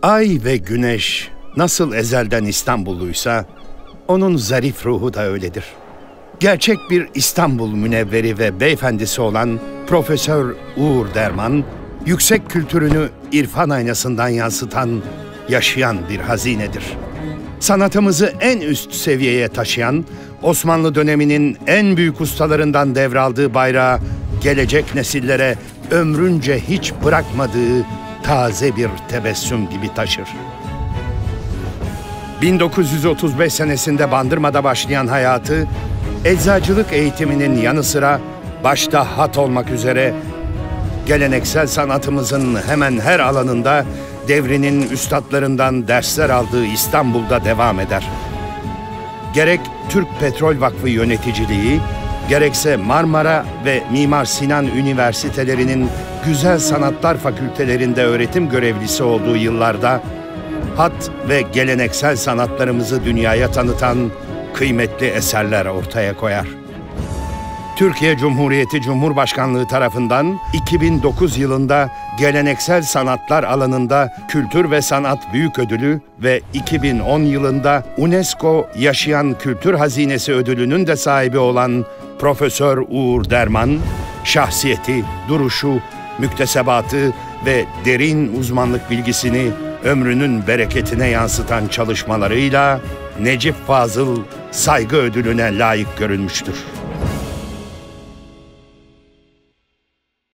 Ay ve güneş nasıl ezelden İstanbulluysa, onun zarif ruhu da öyledir. Gerçek bir İstanbul münevveri ve beyefendisi olan Profesör Uğur Derman, yüksek kültürünü irfan aynasından yansıtan, yaşayan bir hazinedir. Sanatımızı en üst seviyeye taşıyan, Osmanlı döneminin en büyük ustalarından devraldığı bayrağı gelecek nesillere ömrünce hiç bırakmadığı taze bir tebessüm gibi taşır. 1935 senesinde Bandırma'da başlayan hayatı, eczacılık eğitiminin yanı sıra başta hat olmak üzere geleneksel sanatımızın hemen her alanında devrinin üstadlarından dersler aldığı İstanbul'da devam eder. Gerek Türk Petrol Vakfı yöneticiliği, gerekse Marmara ve Mimar Sinan Üniversitelerinin Güzel Sanatlar Fakültelerinde öğretim görevlisi olduğu yıllarda hat ve geleneksel sanatlarımızı dünyaya tanıtan kıymetli eserler ortaya koyar. Türkiye Cumhuriyeti Cumhurbaşkanlığı tarafından 2009 yılında geleneksel sanatlar alanında Kültür ve Sanat Büyük Ödülü ve 2010 yılında UNESCO Yaşayan Kültür Hazinesi ödülünün de sahibi olan Profesör Uğur Derman, şahsiyeti, duruşu, müktesebatı ve derin uzmanlık bilgisini ömrünün bereketine yansıtan çalışmalarıyla Necip Fazıl Saygı Ödülüne layık görülmüştür.